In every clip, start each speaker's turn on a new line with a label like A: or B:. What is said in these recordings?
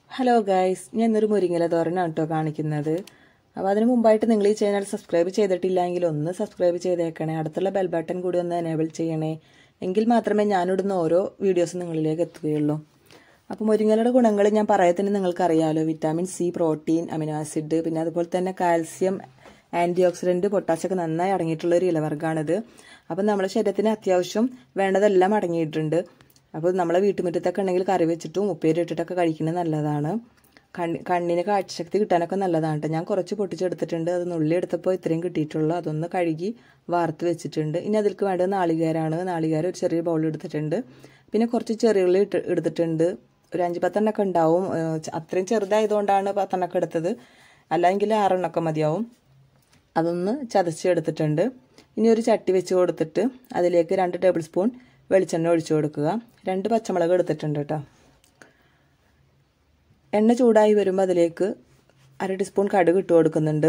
A: Hello guys, ഞാൻ ഇന്നൊരു മുരിങ്ങയില തോരനാണ് കേട്ടോ കാണിക്കുന്നത്. അപ്പോൾ അതിന് മുമ്പായിട്ട് നിങ്ങൾ ഈ ചാനൽ സബ്സ്ക്രൈബ് ചെയ്തിട്ടില്ലെങ്കിൽ ഒന്ന് സബ്സ്ക്രൈബ് ചെയ്തേക്കണേ. അടുത്തുള്ള ബെൽ ബട്ടൺ കൂടി ഒന്ന് എനേബിൾ ചെയ്യണേ. എങ്കിൽ മാത്രമേ ഞാനിടുന്ന ഓരോ വീഡിയോസും നിങ്ങളിലേക്ക് എത്തുകയുള്ളൂ. അപ്പോൾ മുരിങ്ങയിലയുടെ ഗുണങ്ങൾ ഞാൻ പറയത്തിന് നിങ്ങൾക്കറിയാമല്ലോ. Vitamin C, protein, amino acid, പിന്നെ അതുപോലെ തന്നെ കാൽസ്യം, ആൻറ്റി ഓക്സിഡൻറ്റ്, പൊട്ടാസ്യമൊക്കെ നന്നായി അടങ്ങിയിട്ടുള്ള ഒരു ഇലവർഗ്ഗമാണിത്. അപ്പോൾ നമ്മുടെ ശരീരത്തിന് അത്യാവശ്യം വേണ്ടതെല്ലാം അടങ്ങിയിട്ടുണ്ട്. അപ്പോൾ നമ്മളെ വീട്ടുമുറ്റത്തൊക്കെ ഉണ്ടെങ്കിൽ കറി വെച്ചിട്ടും ഉപ്പേരി ഇട്ടിട്ടൊക്കെ കഴിക്കുന്നത് നല്ലതാണ്. കണ്ണിന് കാഴ്ചശക്തി കിട്ടാനൊക്കെ നല്ലതാണ് കേട്ടോ. ഞാൻ കുറച്ച് പൊട്ടിച്ചെടുത്തിട്ടുണ്ട്. അത് നുള്ളി എടുത്തപ്പോൾ ഇത്രയും കിട്ടിയിട്ടുള്ളൂ. അതൊന്ന് കഴുകി വാർത്ത് വെച്ചിട്ടുണ്ട്. ഇനി അതിലേക്ക് വേണ്ടത് നാളികേരമാണ്. നാളികേരം ഒരു ചെറിയ ബൗൾ എടുത്തിട്ടുണ്ട്. പിന്നെ കുറച്ച് ചെറിയുള്ളി എടുത്തിട്ടുണ്ട്. ഒരു 5-10 എണ്ണമൊക്കെ ഉണ്ടാവും. അത്രയും ചെറുതായതുകൊണ്ടാണ് 10 എണ്ണമൊക്കെ എടുത്തത്. അല്ലെങ്കിൽ 6 എണ്ണമൊക്കെ മതിയാവും. അതൊന്ന് ചതച്ചെടുത്തിട്ടുണ്ട്. ഇനി ഒരു ചട്ടി വെച്ച് കൊടുത്തിട്ട് അതിലേക്ക് 2 ടേബിൾ സ്പൂൺ വെളിച്ചെണ്ണ ഒഴിച്ചു കൊടുക്കുക. 2 പച്ചമുളക് എടുത്തിട്ടുണ്ട് കേട്ടോ. എണ്ണ ചൂടായി വരുമ്പോൾ അതിലേക്ക് 1/2 ടീസ്പൂൺ കടുക് ഇട്ട് കൊടുക്കുന്നുണ്ട്.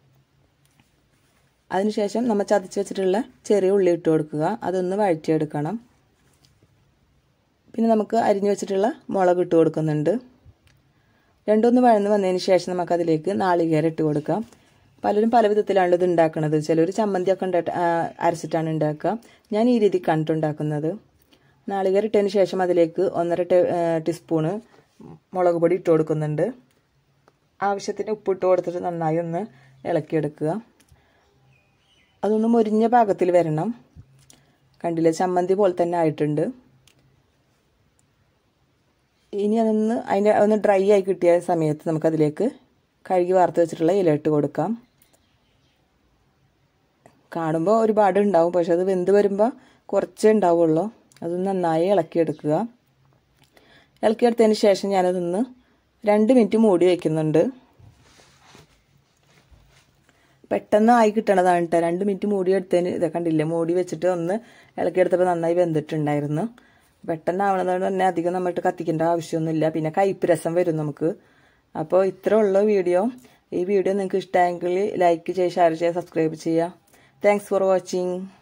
A: അതിനുശേഷം നമ്മൾ ചതച്ച് വെച്ചിട്ടുള്ള ചെറിയ ഉള്ളി ഇട്ട് കൊടുക്കുക. അതൊന്ന് വഴറ്റിയെടുക്കണം. പിന്നെ നമുക്ക് അരിഞ്ഞു വെച്ചിട്ടുള്ള മുളക് ഇട്ട് കൊടുക്കുന്നുണ്ട്. രണ്ടൊന്ന് വഴന്ന് വന്നതിന് ശേഷം നമുക്കതിലേക്ക് നാളികേരം ഇട്ട് കൊടുക്കാം. പലരും പല വിധത്തിലാണ് ഇത് ഉണ്ടാക്കുന്നത്. ചിലർ ചമ്മന്തിയൊക്കെ അരച്ചിട്ടാണ് ഉണ്ടാക്കുക. ഞാൻ ഈ രീതി കണ്ടിട്ടുണ്ടാക്കുന്നത്. നാളികേരം ഇട്ടതിന് ശേഷം അതിലേക്ക് 1.5 ടീസ്പൂണ് മുളക് പൊടി ഇട്ട് കൊടുക്കുന്നുണ്ട്. ആവശ്യത്തിന് ഉപ്പിട്ട് കൊടുത്തിട്ട് നന്നായി ഒന്ന് ഇളക്കിയെടുക്കുക. അതൊന്ന് മൊരിഞ്ഞ പാകത്തിൽ വരണം. കണ്ടില്ലേ, ചമ്മന്തി പോലെ തന്നെ ആയിട്ടുണ്ട്. ഇനി അതിൻ്റെ ഒന്ന് ഡ്രൈ ആയി കിട്ടിയ സമയത്ത് നമുക്കതിലേക്ക് കഴുകി വാർത്ത് വെച്ചിട്ടുള്ള ഇല ഇട്ട് കൊടുക്കാം. കാണുമ്പോൾ ഒരുപാട് ഉണ്ടാവും, പക്ഷെ അത് വെന്ത് വരുമ്പോൾ കുറച്ചേ ഉണ്ടാവുള്ളൂ. അത് നന്നായി ഇളക്കിയെടുക്കുക. ഇളക്കിയെടുത്തതിന് ശേഷം ഞാനതൊന്ന് 2 മിനിറ്റ് മൂടി വയ്ക്കുന്നുണ്ട്. പെട്ടെന്ന് ആയി കിട്ടണതാണ് കേട്ടോ. 2 മിനിറ്റ് മൂടി എടുത്തതിന് ഇതൊക്കെ കണ്ടില്ലേ, മൂടി വെച്ചിട്ട് ഒന്ന് ഇളക്കിയെടുത്തപ്പോൾ നന്നായി വെന്തിട്ടുണ്ടായിരുന്നു. പെട്ടെന്ന് ആവണതുകൊണ്ട് തന്നെ അധികം നമ്മളിട്ട് കത്തിക്കേണ്ട ആവശ്യമൊന്നുമില്ല. പിന്നെ കയ്പ്പ് രസം വരും നമുക്ക്. അപ്പോൾ ഇത്ര ഉള്ള വീഡിയോ. ഈ വീഡിയോ നിങ്ങൾക്ക് ഇഷ്ടമായെങ്കിൽ ലൈക്ക് ചെയ്യുക, ഷെയർ ചെയ്യുക, സബ്സ്ക്രൈബ് ചെയ്യുക. Thanks for watching.